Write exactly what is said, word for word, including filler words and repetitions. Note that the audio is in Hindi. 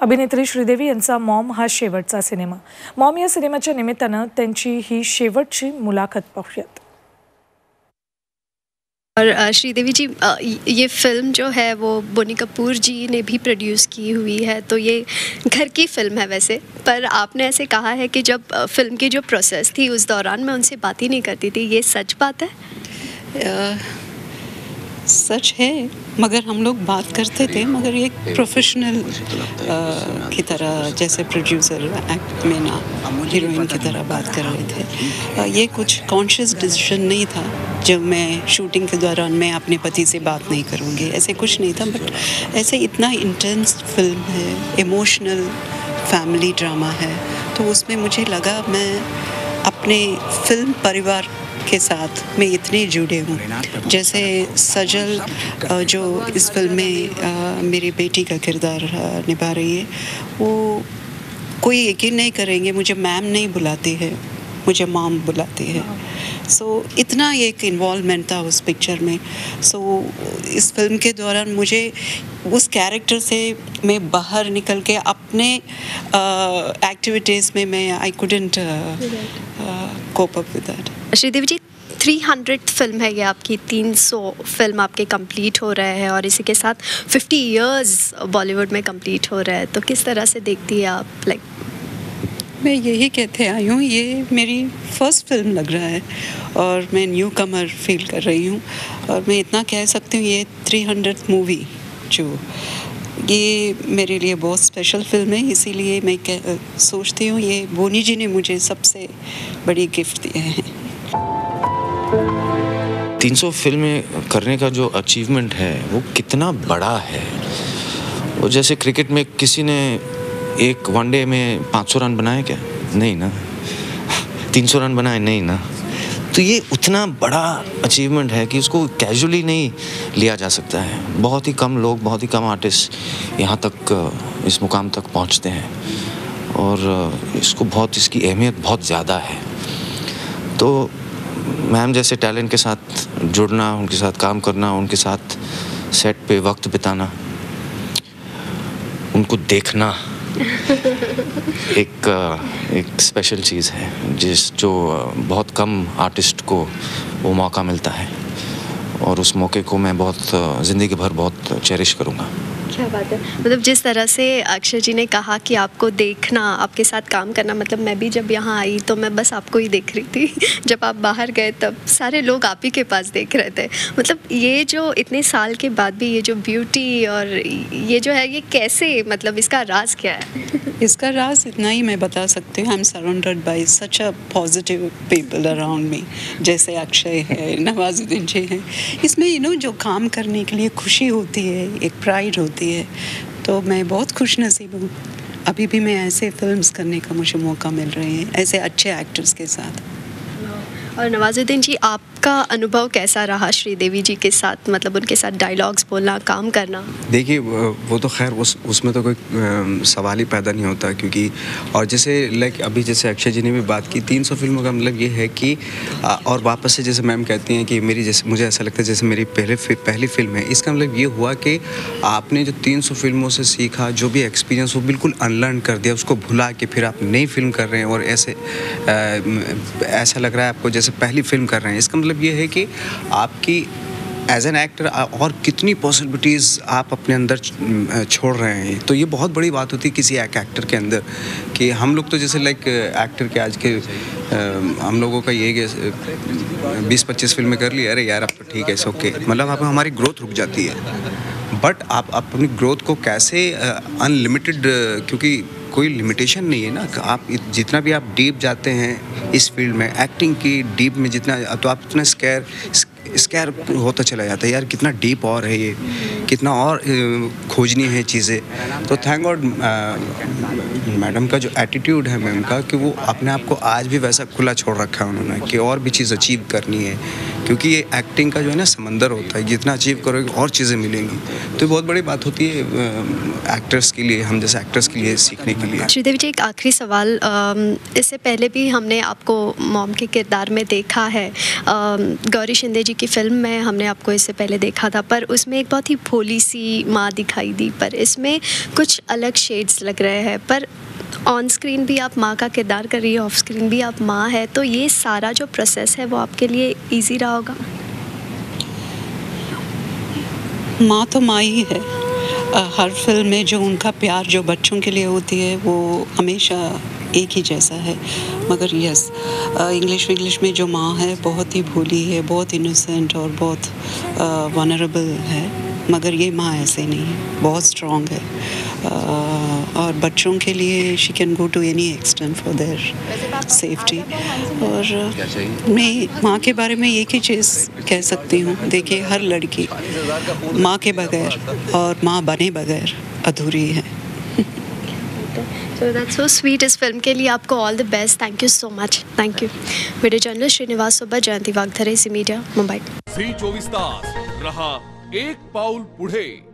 अभिनेत्री श्रीदेवी यांचा मॉम हा शेवटचा सिनेमा। मॉम या सिनेमाच्या निमित्तानं त्यांची ही शेवटची मुलाखत पाहूयात। और श्रीदेवी जी, ये फिल्म जो है वो बोनी कपूर जी ने भी प्रोड्यूस की हुई है, तो ये घर की फिल्म है वैसे, पर आपने ऐसे कहा है कि जब फिल्म की जो प्रोसेस थी उस दौरान मैं उनसे बात ही नहीं करती थी, ये सच बात है? आ, सच है, मगर हम लोग बात करते थे, मगर एक प्रोफेशनल की तरह, जैसे प्रोड्यूसर एक्ट में ना हीरोइन की तरह बात कर रहे थे। आ, ये कुछ कॉन्शियस डिसीजन नहीं था जब मैं शूटिंग के दौरान मैं अपने पति से बात नहीं करूँगी, ऐसे कुछ नहीं था। बट ऐसे इतना इंटेंस फिल्म है, इमोशनल फैमिली ड्रामा है, तो उसमें मुझे लगा मैं अपने फिल्म परिवार के साथ मैं इतने जुड़े हूँ। जैसे सजल जो इस फिल्म में मेरी बेटी का किरदार निभा रही है, वो कोई यकीन नहीं करेंगे, मुझे मैम नहीं बुलाती है, मुझे मॉम बुलाती है। सो so, इतना एक इन्वॉल्वमेंट था उस पिक्चर में। सो so, इस फिल्म के दौरान मुझे उस कैरेक्टर से मैं बाहर निकल के अपने एक्टिविटीज़ uh, में मैं I couldn't cope up with that. Sridevi ji, तीन सौ फिल्म है ये आपकी, तीन सौ फिल्म आपके कंप्लीट हो रहे हैं और इसी के साथ पचास इयर्स बॉलीवुड में कंप्लीट हो रहा है, तो किस तरह से देखती है आप? लाइक मैं यही कहते आई हूँ, ये मेरी फर्स्ट फिल्म लग रहा है और मैं न्यू कमर फील कर रही हूँ। और मैं इतना कह सकती हूँ, ये तीन सौ मूवी जो ये मेरे लिए बहुत स्पेशल फिल्म है, इसीलिए मैं कह, सोचती हूँ ये बोनी जी ने मुझे सबसे बड़ी गिफ्ट दिए हैं। तीन सौ फिल्में करने का जो अचीवमेंट है वो कितना बड़ा है। वो जैसे क्रिकेट में किसी ने एक वनडे में पाँच सौ रन बनाए क्या? नहीं ना। तीन सौ रन बनाए? नहीं ना। तो ये उतना बड़ा अचीवमेंट है कि उसको कैजुअली नहीं लिया जा सकता है। बहुत ही कम लोग, बहुत ही कम आर्टिस्ट यहाँ तक, इस मुकाम तक पहुँचते हैं और इसको बहुत, इसकी अहमियत बहुत ज़्यादा है। तो मैम जैसे टैलेंट के साथ जुड़ना, उनके साथ काम करना, उनके साथ सेट पे वक्त बिताना, उनको देखना एक एक स्पेशल चीज़ है, जिस जो बहुत कम आर्टिस्ट को वो मौका मिलता है और उस मौके को मैं बहुत ज़िंदगी भर बहुत चेरिश करूँगा। क्या बात है। मतलब जिस तरह से अक्षय जी ने कहा कि आपको देखना, आपके साथ काम करना, मतलब मैं भी जब यहाँ आई तो मैं बस आपको ही देख रही थी। जब आप बाहर गए तब सारे लोग आप ही के पास देख रहे थे। मतलब ये जो इतने साल के बाद भी ये जो ब्यूटी और ये जो है, ये कैसे, मतलब इसका राज क्या है? इसका राज इतना ही मैं बता सकती हूँ, I am surrounded by such a positive people around me, जैसे अक्षय है, नवाजुद्दीन जी हैं। इसमें यू नो जो काम करने के लिए खुशी होती है, एक प्राइड होती है, तो मैं बहुत खुश नसीब हूँ। अभी भी मैं ऐसे फिल्म्स करने का मुझे मौका मिल रहे हैं, ऐसे अच्छे एक्टर्स के साथ। और नवाजुद्दीन जी, आपका अनुभव कैसा रहा श्रीदेवी जी के साथ, मतलब उनके साथ डायलॉग्स बोलना, काम करना? देखिए, वो तो खैर उस उसमें तो कोई सवाल ही पैदा नहीं होता, क्योंकि और जैसे लाइक अभी जैसे अक्षय जी ने भी बात की, तीन सौ फिल्मों का मतलब ये है कि और वापस से जैसे मैम कहती हैं कि मेरी, जैसे मुझे ऐसा लगता है जैसे मेरी पहले पहली फिल्म है, इसका मतलब ये हुआ कि आपने जो तीन सौ फिल्मों से सीखा, जो भी एक्सपीरियंस, वो बिल्कुल अनलर्न कर दिया, उसको भुला के फिर आप नई फिल्म कर रहे हैं और ऐसे ऐसा लग रहा है आपको जैसे पहली फिल्म कर रहे हैं। इसका मतलब ये है कि आपकी एज एन एक्टर और कितनी पॉसिबिलिटीज़ आप अपने अंदर छोड़ रहे हैं। तो ये बहुत बड़ी बात होती है किसी एक एक्टर के अंदर, कि हम लोग तो जैसे लाइक एक्टर के आज के हम लोगों का ये बीस पच्चीस फिल्में कर ली, अरे यार अब तो ठीक है, इट्स ओके, मतलब आप हमारी ग्रोथ रुक जाती है। बट आप अपनी ग्रोथ को कैसे अनलिमिटेड, क्योंकि कोई लिमिटेशन नहीं है ना, आप जितना भी आप डीप जाते हैं इस फील्ड में, एक्टिंग की डीप में जितना, तो आप इतना स्कैर स्कैर होता चला जाता है, यार कितना डीप और है ये, कितना और खोजनी है चीज़ें। तो थैंक गॉड मैडम का जो एटीट्यूड है मैम का, कि वो अपने आप को आज भी वैसा खुला छोड़ रखा है उन्होंने, कि और भी चीज़ अचीव करनी है, क्योंकि ये एक्टिंग का जो है ना समंदर होता है, जितना अचीव करोगे और चीज़ें मिलेंगी, तो बहुत बड़ी बात होती है एक्टर्स के लिए, हम जैसे एक्टर्स के लिए सीखने के लिए। श्रीदेवी जी, एक आखिरी सवाल, इससे पहले भी हमने आपको मॉम के किरदार में देखा है, गौरी शिंदे जी की फिल्म में हमने आपको इससे पहले देखा था, पर उसमें एक बहुत ही भोली सी माँ दिखाई दी, पर इसमें कुछ अलग शेड्स लग रहे हैं, पर ऑन स्क्रीन भी आप माँ का किरदार कर रही है, ऑफ स्क्रीन भी आप माँ है, तो ये सारा जो प्रोसेस है वो आपके लिए इजी रहा होगा? माँ तो माँ ही है। हर फिल्म में जो उनका प्यार जो बच्चों के लिए होती है वो हमेशा एक ही जैसा है, मगर यस, इंग्लिश इंग्लिश में जो माँ है बहुत ही भोली है, बहुत इनोसेंट और बहुत वनरेबल है, मगर ये माँ ऐसे नहीं है, बहुत स्ट्रॉन्ग है, uh, और बच्चों के लिए she can go to any extent for their safety. और मैं माँ के बारे में एक ही चीज़ कह सकती हूँ, देखिए हर लड़की माँ के बगैर और माँ बने बगैर अधूरी है। So that's so sweet। इस फिल्म के लिए आपको all the best, thank you so much, thank you. Video journalist Srinivas Subba, Jayanti Wagdhare, Zee media, Mumbai. Zee चोवीस तास रहा एक पाऊल पुढे।